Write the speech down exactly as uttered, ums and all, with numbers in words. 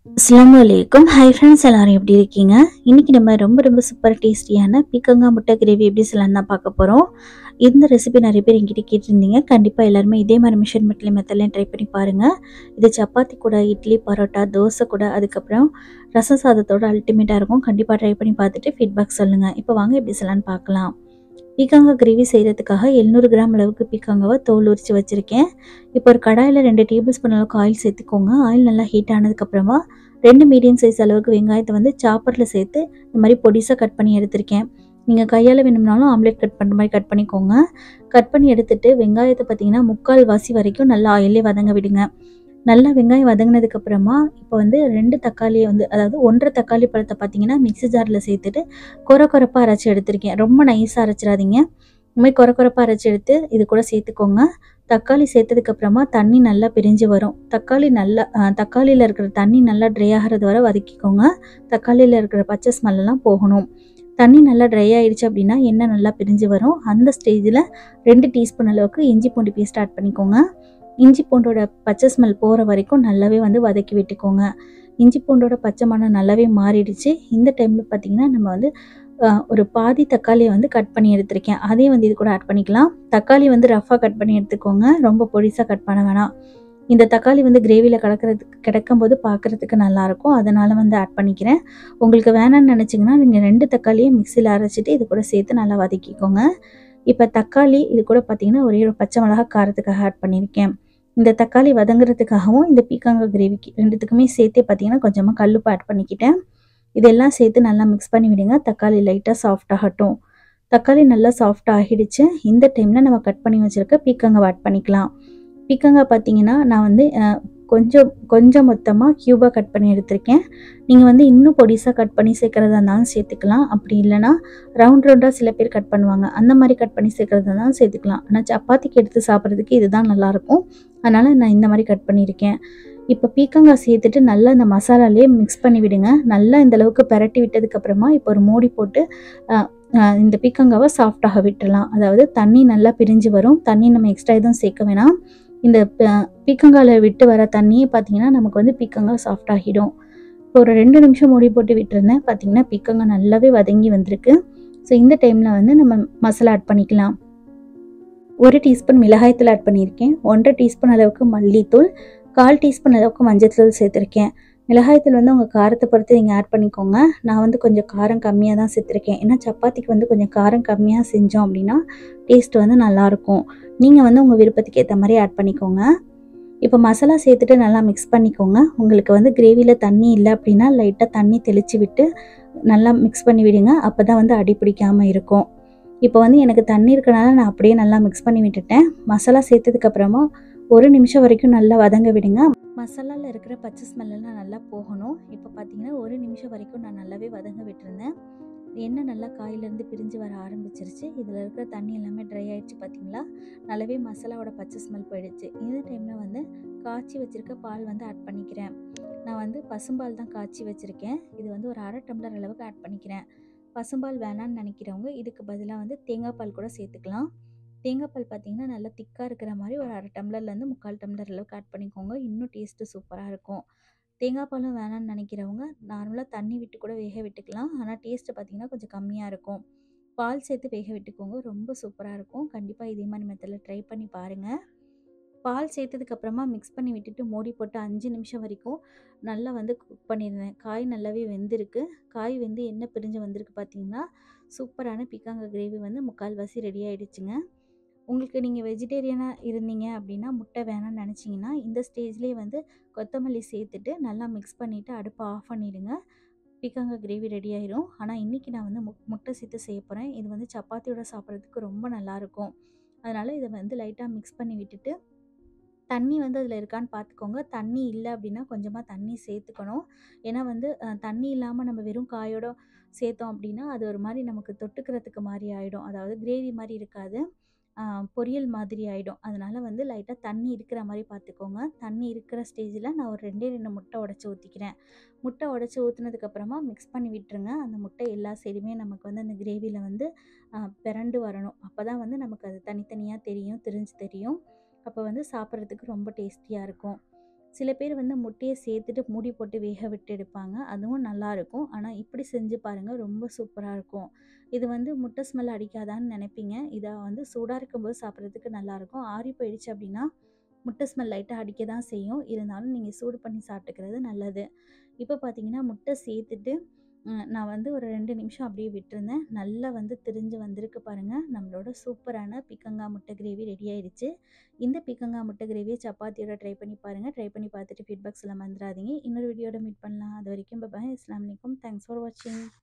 அஸ்ஸலாமு அலைக்கும். Hi friends, எல்லாரும் எப்படி இருக்கீங்க? இன்னைக்கு நம்ம ரொம்ப ரொம்ப சூப்பர் டேஸ்டியான பீக்கங்காய் முட்டை கிரேவி எப்படி செய்யலாம்னு தான் பார்க்க போகிறோம். இந்த ரெசிபி நிறைய பேர் என்கிட்ட கேட்டிருந்தீங்க. கண்டிப்பாக எல்லாருமே இதே மாதிரி மெஷர்மெண்ட்லேயும் மெத்தட்லையும் ட்ரை பண்ணி பாருங்கள். இது சப்பாத்தி கூட, இட்லி, பரோட்டா, தோசை கூட, அதுக்கப்புறம் ரசம் சாதத்தோட அல்டிமேட்டாக இருக்கும். கண்டிப்பாக ட்ரை பண்ணி பார்த்துட்டு ஃபீட்பேக் சொல்லுங்கள். இப்போ வாங்க எப்படி செய்யலான்னு பார்க்கலாம். பீக்கங்காய் கிரேவி செய்கிறதுக்காக எழுநூறு கிராம் அளவுக்கு பீக்கங்காவை தோல் உரித்து வச்சுருக்கேன். இப்போ ஒரு கடாயில் ரெண்டு டேபிள் ஸ்பூன் அளவுக்கு ஆயில் சேர்த்துக்கோங்க. ஆயில் நல்லா ஹீட் ஆனதுக்கப்புறமா ரெண்டு மீடியம் சைஸ் அளவுக்கு வெங்காயத்தை வந்து சாப்பரில் சேர்த்து இந்த மாதிரி பொடிசாக கட் பண்ணி எடுத்திருக்கேன். நீங்கள் கையால் வேணும்னாலும் ஆம்லேட் கட் பண்ணுற மாதிரி கட் பண்ணிக்கோங்க. கட் பண்ணி எடுத்துகிட்டு வெங்காயத்தை பார்த்தீங்கன்னா முக்கால் வாசி வரைக்கும் நல்லா ஆயிலே வதங்க விடுங்க. நல்லா வெங்காயம் வதங்கினதுக்கப்புறமா இப்போ வந்து ரெண்டு தக்காளியை வந்து அதாவது ஒன்றரை தக்காளி பழத்தை பார்த்தீங்கன்னா மிக்ஸி ஜாரில் சேர்த்துட்டு கொர கொரப்பாக அரைச்சி எடுத்திருக்கேன். ரொம்ப நைஸாக அரைச்சிடாதீங்க. இந்த மாதிரி கொர கொரப்பாக அரைச்சி எடுத்து இது கூட சேர்த்துக்கோங்க. தக்காளி சேர்த்ததுக்கப்புறமா தண்ணி நல்லா பிரிஞ்சு வரும். தக்காளி நல்லா தக்காளியில் இருக்கிற தண்ணி நல்லா ட்ரை ஆகிறது வரை வதக்கிக்கோங்க. தக்காளியில் இருக்கிற பச்சை ஸ்மெல்லாம் போகணும். தண்ணி நல்லா ட்ரை ஆகிடுச்சு அப்படின்னா எண்ணெய் நல்லா பிரிஞ்சு வரும். அந்த ஸ்டேஜில் ரெண்டு டீஸ்பூன் அளவுக்கு இஞ்சி பூண்டு பேஸ்ட் ஆட் பண்ணிக்கோங்க. இஞ்சி பூண்டோட பச்சை ஸ்மெல் போகிற வரைக்கும் நல்லாவே வந்து வதக்கி விட்டுக்கோங்க. இஞ்சி பூண்டோட பச்சை மணம் நல்லாவே மாறிடுச்சு. இந்த டைமில் பார்த்திங்கன்னா நம்ம வந்து ஒரு பாதி தக்காளியை வந்து கட் பண்ணி எடுத்திருக்கேன். அதையும் வந்து இது கூட ஆட் பண்ணிக்கலாம். தக்காளி வந்து ரஃபாக கட் பண்ணி எடுத்துக்கோங்க. ரொம்ப பொடிசாக கட் பண்ண வேணாம். இந்த தக்காளி வந்து கிரேவியில் கிடக்கிறதுக்கு கிடைக்கும்போது பார்க்குறதுக்கு நல்லாயிருக்கும். அதனால் வந்து ஆட் பண்ணிக்கிறேன். உங்களுக்கு வேணான்னு நினச்சிங்கன்னா நீங்கள் ரெண்டு தக்காளியை மிக்சியில் அரைச்சிட்டு இது கூட சேர்த்து நல்லா வதக்கிக்கோங்க. இப்போ தக்காளி இது கூட பார்த்திங்கன்னா ஒரே ஒரு பச்சை மிளகா காரத்துக்காக ஆட் பண்ணியிருக்கேன். இந்த தக்காளி வதங்குறதுக்காகவும் இந்த பீக்கங்காய் கிரேவிக்கு ரெண்டுத்துக்குமே சேர்த்து பார்த்திங்கன்னா கொஞ்சமாக கல்லுப்பு ஆட் பண்ணிக்கிட்டேன். இதெல்லாம் சேர்த்து நல்லா மிக்ஸ் பண்ணி விடுங்க. தக்காளி லைட்டாக சாஃப்ட் ஆகட்டும். தக்காளி நல்லா சாஃப்ட் ஆகிடுச்சு. இந்த டைமில் நம்ம கட் பண்ணி வச்சுருக்க பீக்கங்காய் ஆட் பண்ணிக்கலாம். பீக்கங்காய் பார்த்திங்கன்னா நான் வந்து கொஞ்சம் கொஞ்சம் மொத்தமாக க்யூபாக கட் பண்ணி எடுத்திருக்கேன். நீங்கள் வந்து இன்னும் பொடிசாக கட் பண்ணி சேர்க்குறதா இருந்தாலும் சேர்த்துக்கலாம். அப்படி இல்லைனா ரவுண்ட் ரவுண்டாக சில பேர் கட் பண்ணுவாங்க. அந்த மாதிரி கட் பண்ணி சேர்க்குறதா இருந்தாலும் சேர்த்துக்கலாம். ஆனால் சப்பாத்திக்கு எடுத்து சாப்பிட்றதுக்கு இதுதான் நல்லாயிருக்கும். அதனால் நான் இந்த மாதிரி கட் பண்ணியிருக்கேன். இப்போ பீக்கங்காய் சேர்த்துட்டு நல்லா இந்த மசாலாலேயே மிக்ஸ் பண்ணி விடுங்க. நல்லா இந்தளவுக்கு பரட்டி விட்டதுக்கப்புறமா இப்போ ஒரு மூடி போட்டு இந்த பீக்கங்காவை சாஃப்டாக விட்டுடலாம். அதாவது தண்ணி நல்லா பிரிஞ்சு வரும். தண்ணி நம்ம எக்ஸ்ட்ரா எதுவும் சேர்க்க வேணாம். இந்த பீக்கங்காயில் விட்டு வர தண்ணியே பார்த்திங்கன்னா நமக்கு வந்து பீக்கங்காய் சாஃப்ட் ஆகிடும். இப்போ ஒரு ரெண்டு நிமிஷம் மூடி போட்டு விட்டுருந்தேன். பார்த்திங்கன்னா பீக்கங்காய் நல்லாவே வதங்கி வந்திருக்கு. ஸோ இந்த டைமில் வந்து நம்ம மசாலா ஆட் பண்ணிக்கலாம். ஒரு டீஸ்பூன் மிளகாய்த்தூள் ஆட் பண்ணியிருக்கேன். ஒன்றரை டீஸ்பூன் அளவுக்கு மல்லித்தூள், கால் டீஸ்பூன் அளவுக்கு மஞ்சள்தூள் சேர்த்துருக்கேன். மிளகாய்த்தூள் வந்து உங்கள் காரத்தை பொறுத்து நீங்கள் ஆட் பண்ணிக்கோங்க. நான் வந்து கொஞ்சம் காரம் கம்மியாக தான் சேர்த்துருக்கேன். ஏன்னா சப்பாத்திக்கு வந்து கொஞ்சம் காரம் கம்மியாக செஞ்சோம் அப்படின்னா டேஸ்ட் வந்து நல்லாயிருக்கும். நீங்கள் வந்து உங்கள் விருப்பத்துக்கு ஏற்ற மாதிரி ஆட் பண்ணிக்கோங்க. இப்போ மசாலா சேர்த்துட்டு நல்லா மிக்ஸ் பண்ணிக்கோங்க. உங்களுக்கு வந்து கிரேவியில் தண்ணி இல்லை அப்படின்னா லைட்டாக தண்ணி தெளித்து விட்டு நல்லா மிக்ஸ் பண்ணி விடுங்க. அப்போ தான் வந்து அடி பிடிக்காமல் இருக்கும். இப்போ வந்து எனக்கு தண்ணி இருக்கனால நான் அப்படியே நல்லா மிக்ஸ் பண்ணி விட்டுட்டேன். மசாலா சேர்த்ததுக்கப்புறமா ஒரு நிமிஷம் வரைக்கும் நல்லா வதங்க விடுங்க. மசாலாவில் இருக்கிற பச்சை ஸ்மெல்லாம் நல்லா போகணும். இப்போ பார்த்தீங்கன்னா ஒரு நிமிஷம் வரைக்கும் நான் நல்லாவே வதங்க விட்டுருந்தேன். எண்ணெய் நல்லா காயிலேருந்து பிரிஞ்சு வர ஆரம்பிச்சிருச்சு. இதில் இருக்கிற தண்ணி எல்லாமே ட்ரை ஆகிடுச்சு. பார்த்தீங்களா, நல்லாவே மசாலாவோட பச்சை ஸ்மெல் போயிடுச்சு. இந்த டைமில் வந்து காய்ச்சி வச்சுருக்க பால் வந்து ஆட் பண்ணிக்கிறேன். நான் வந்து பசும்பால் தான் காய்ச்சி வச்சுருக்கேன். இது வந்து ஒரு அரை டம்ளர் அளவுக்கு ஆட் பண்ணிக்கிறேன். பசும்பால் வேணான்னு நினைக்கிறவங்க இதுக்கு பதிலாக வந்து தேங்காய் பால் கூட சேர்த்துக்கலாம். தேங்காய் பால் பார்த்திங்கன்னா நல்லா திக்காக இருக்கிற மாதிரி ஒரு அரை டம்ளர்லேருந்து முக்கால் டம்ளர் அளவுக்கு ஆட் பண்ணிக்கோங்க. இன்னும் டேஸ்ட்டு சூப்பராக இருக்கும். தேங்காய் பாலும் வேணான்னு நினைக்கிறவங்க நார்மலாக தண்ணி விட்டு கூட வேக விட்டுக்கலாம். ஆனால் டேஸ்ட்டு பார்த்திங்கன்னா கொஞ்சம் கம்மியாக இருக்கும். பால் சேர்த்து வேக விட்டுக்கோங்க. ரொம்ப சூப்பராக இருக்கும். கண்டிப்பாக இதே மாதிரி மெத்தடில் ட்ரை பண்ணி பாருங்கள். பால் சேர்த்ததுக்கப்புறமா மிக்ஸ் பண்ணி விட்டுட்டு மூடி போட்டு அஞ்சு நிமிஷம் வரைக்கும் நல்லா வந்து குக் பண்ணியிருந்தேன். காய் நல்லாவே வெந்திருக்கு. காய் வெந்து எண்ணெய் பிரிஞ்சு வந்திருக்கு. பார்த்திங்கன்னா சூப்பரான பீக்கங்காய் கிரேவி வந்து முக்கால்வாசி ரெடி ஆகிடுச்சுங்க. உங்களுக்கு நீங்கள் வெஜிடேரியனாக இருந்தீங்க அப்படின்னா முட்டை வேணான்னு நினச்சிங்கன்னா இந்த ஸ்டேஜ்லேயே வந்து கொத்தமல்லி சேர்த்துட்டு நல்லா மிக்ஸ் பண்ணிவிட்டு அடுப்பை ஆஃப் பண்ணிவிடுங்க. பீக்கங்காய் கிரேவி ரெடி ஆயிரும். ஆனால் இன்றைக்கி நான் வந்து மு முட்டை சேர்த்து செய்ய போகிறேன். இது வந்து சப்பாத்தியோட சாப்பிட்றதுக்கு ரொம்ப நல்லாயிருக்கும். அதனால் இதை வந்து லைட்டாக மிக்ஸ் பண்ணி விட்டுட்டு தண்ணி வந்து அதில் இருக்கான்னு பார்த்துக்கோங்க. தண்ணி இல்லை அப்படின்னா கொஞ்சமாக தண்ணி சேர்த்துக்கணும். ஏன்னா வந்து தண்ணி இல்லாமல் நம்ம வெறும் காயோட சேர்த்தோம் அப்படின்னா அது ஒரு மாதிரி நமக்கு தொட்டுக்கிறதுக்கு மாதிரி ஆகிடும். அதாவது கிரேவி மாதிரி இருக்காது, பொரியல் மாதிரி ஆகிடும். அதனால் வந்து லைட்டாக தண்ணி இருக்கிற மாதிரி பார்த்துக்கோங்க. தண்ணி இருக்கிற ஸ்டேஜில் நான் ஒரு ரெண்டே ரெண்டு முட்டை உடச்சி ஊற்றிக்கிறேன். முட்டை உடச்சி ஊற்றுனதுக்கப்புறமா மிக்ஸ் பண்ணி விட்டுருங்க. அந்த முட்டை எல்லா சைடுமே நமக்கு வந்து அந்த கிரேவியில் வந்து பிறண்டு வரணும். அப்போ தான் வந்து நமக்கு அது தனித்தனியாக தெரியும், திரிஞ்சு தெரியும். அப்போ வந்து சாப்பிட்றதுக்கு ரொம்ப டேஸ்டியாக இருக்கும். சில பேர் வந்து முட்டைய சேர்த்துட்டு மூடி போட்டு வேக விட்டு எடுப்பாங்க. அதுவும் நல்லாயிருக்கும். ஆனா இப்படி செஞ்சு பாருங்க ரொம்ப சூப்பரா இருக்கும். இது வந்து முட்டை ஸ்மெல் அடிக்காதான்னு நெனைப்பீங்க. இத வந்து சூடா இருக்கும்போது சாப்பிடுறதுக்கு நல்லாயிருக்கும். ஆறி போயிடுச்சு அப்படின்னா, முட்டை ஸ்மெல் லைட்டா அடிக்க தான் செய்யும். இருந்தாலும் நீங்க சூடு பண்ணி சாப்பிட்டுக்கிறது நல்லது. இப்ப பார்த்தீங்கன்னா, முட்டை சேர்த்துட்டு அ நான் வந்து ஒரு ரெண்டு நிமிஷம் அப்படியே விட்டுருந்தேன். நல்லா வந்து திரிஞ்சு வந்திருக்கு பாருங்க. நம்மளோட சூப்பரான பீக்கங்கா முட்டை கிரேவி ரெடி ஆயிடுச்சு. இந்த பீக்கங்கா முட்டை கிரேவிய சப்பாத்தியோட ட்ரை பண்ணி பாருங்க. ட்ரை பண்ணி பார்த்துட்டு ஃபீட்பேக் சொல்ல மறந்துறாதீங்க. இன்னொரு வீடியோட மீட் பண்ணலாம். அதுவரைக்கும் பை பாய். அஸ்ஸலாமு அலைக்கும். தேங்க்ஸ் ஃபார் வாட்சிங்.